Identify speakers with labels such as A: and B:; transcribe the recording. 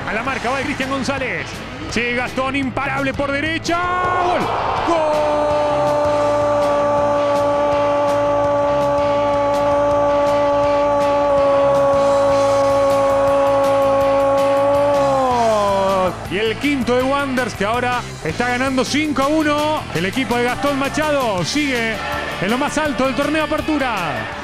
A: A la marca va Cristian González. Sí, Gastón imparable por derecha. ¡Gol! ¡Gol! Y el quinto de Wanderers, que ahora está ganando 5-1. El equipo de Gastón Machado sigue en lo más alto del torneo Apertura.